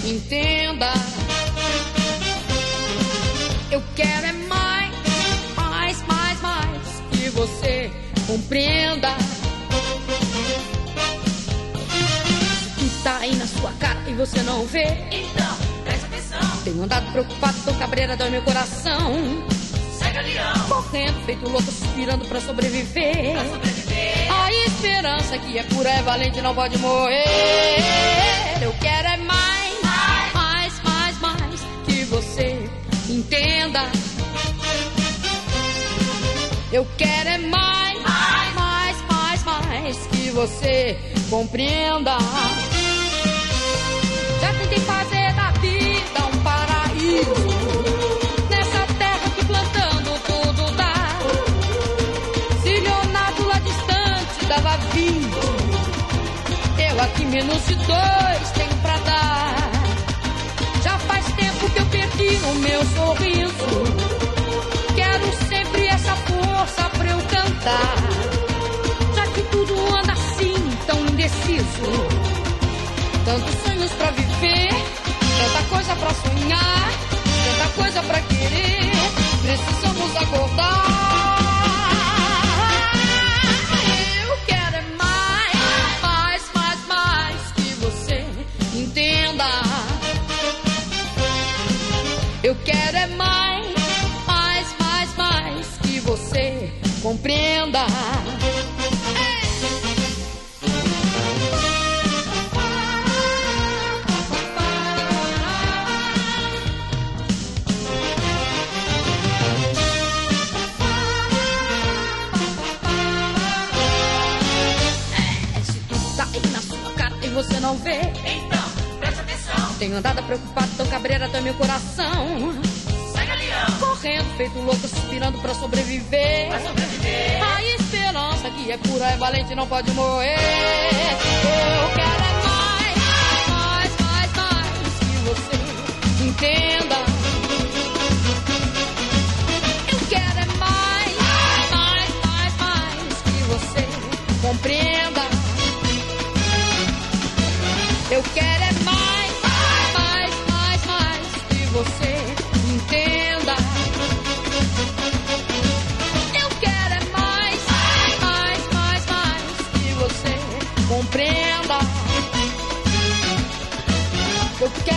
entenda. Eu quero é mais, mais, mais, mais, que você compreenda. Que tá aí na sua cara e você não vê. Então, presta atenção. Tenho andado preocupado, tô cabreira, dói meu coração. Segue, leão. Correndo, feito louco, suspirando pra sobreviver. Pra sobreviver. A esperança que é pura, é valente, não pode morrer. Eu quero é mais, mais, mais, mais, que você entenda. Eu quero é mais, mais, mais, mais, que você compreenda. Já tentei fazer da vida um paraíso, nessa terra que plantando tudo dá. Zilionato lá distante dava 20, eu aqui menos de 2 tenho pra dar. Já faz tempo que eu perdi o meu sorriso, quero sempre essa força pra eu cantar. Já que tudo anda assim, tão indeciso, tantos sonhos pra viver, tanta coisa pra sonhar, tanta coisa pra querer, precisamos acordar. Eu quero é mais, mais, mais, mais, que você entenda. Eu quero é mais, mais, mais, mais, que você compreenda. Se tudo tá aí na sua cara e você não vê, Então, presta atenção. tenho andado preocupado, tão cabreira, dói meu coração. Segue, leão. Correndo, feito louco, suspirando pra sobreviver. Pra sobreviver. A esperança que é pura, é valente, não pode morrer. Eu quero é mais, mais, mais, mais, que você entenda. Eu quero é mais, mais, mais, mais, que você compreenda. Eu quero é mais, mais, mais, mais, que você entenda. Eu quero é mais, mais, mais, mais, que você compreenda. Eu quero